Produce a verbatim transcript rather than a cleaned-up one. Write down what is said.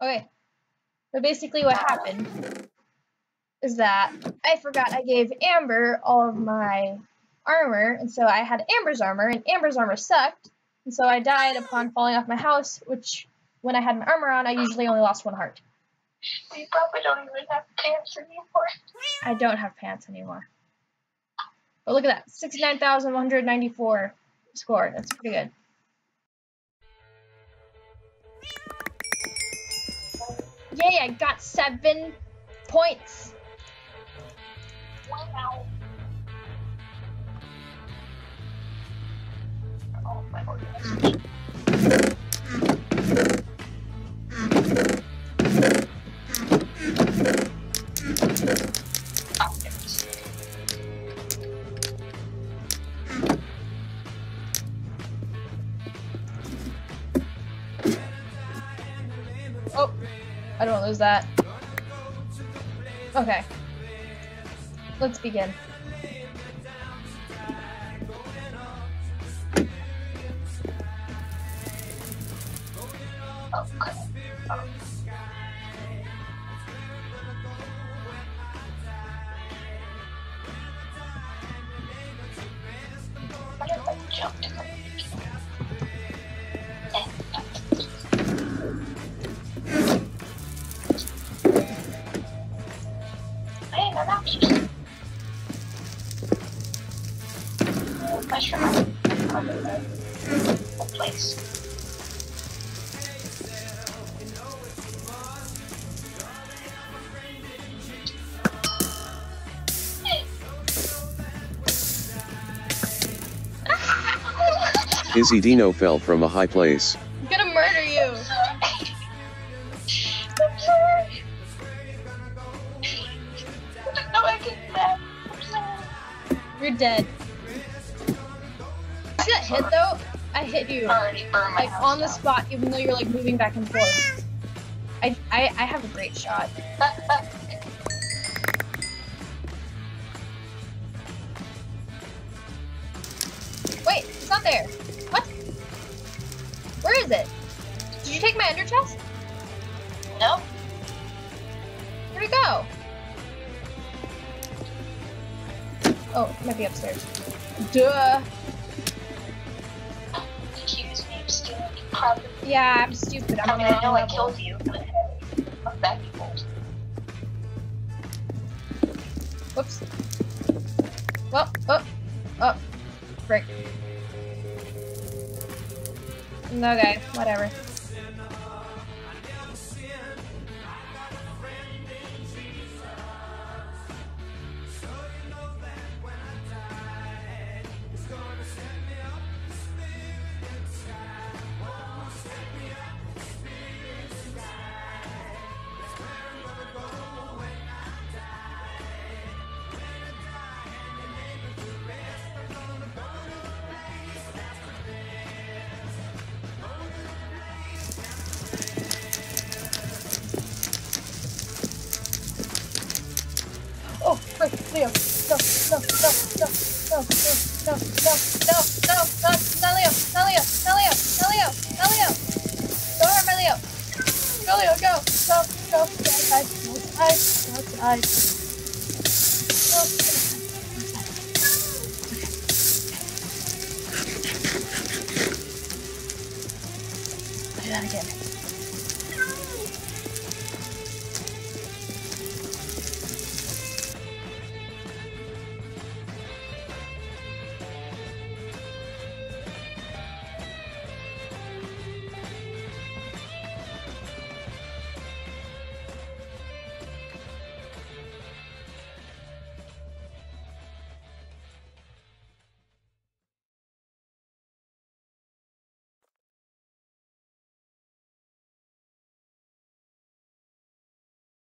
Okay. But basically what happened is that I forgot I gave Amber all of my armor, and so I had Amber's armor, and Amber's armor sucked, and so I died upon falling off my house, which, when I had my armor on, I usually only lost one heart. You probably don't even have pants anymore. I don't have pants anymore. But look at that, sixty-nine thousand one hundred ninety-four score. That's pretty good. Yay, I got seven points. Wow. Oh my goodness. Oh, I don't want to lose that. Okay. Let's begin. Okay. Um. What if I jumped in the Hey, no, not just mushroom on the place. Izzy Dino fell from a high place. I'm gonna murder you. I'm sorry. No, I get that. I'm sorry. You're dead. See that hit though? I hit you Already burned my like house on the down. spot, even though you're like moving back and forth. I I I have a great shot. Wait, it's not there. What? Where is it? Did you take my ender chest? No. Where'd it go? Oh, it might be upstairs. Duh. Accuse me of stealing property. Yeah, I'm stupid. I'm I on mean, the I know wrong I level. killed you, but fuck that people. Whoops. Well, oh, oh, frick. Okay, whatever. Oh, frick, Leo. No, no, no, no, no, no, no, no, no, no, no, not Leo, not Leo, not Leo, not Leo, not Leo. Don't hurt my Leo. Go, Leo, go, go, go, go outside, go outside, go outside. Go,